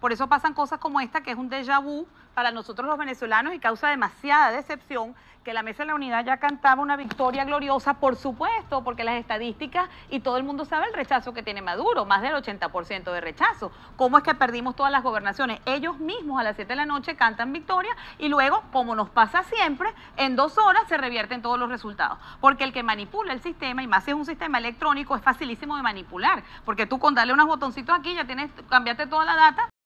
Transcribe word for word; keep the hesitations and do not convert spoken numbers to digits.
Por eso pasan cosas como esta, que es un déjà vu para nosotros los venezolanos y causa demasiada decepción, que la Mesa de la Unidad ya cantaba una victoria gloriosa, por supuesto, porque las estadísticas y todo el mundo sabe el rechazo que tiene Maduro, más del ochenta por ciento de rechazo. ¿Cómo es que perdimos todas las gobernaciones? Ellos mismos a las siete de la noche cantan victoria y luego, como nos pasa siempre, en dos horas se revierten todos los resultados. Porque el que manipula el sistema, y más si es un sistema electrónico, es facilísimo de manipular, porque tú con darle unos botoncitos aquí ya tienes, cambiaste toda la data.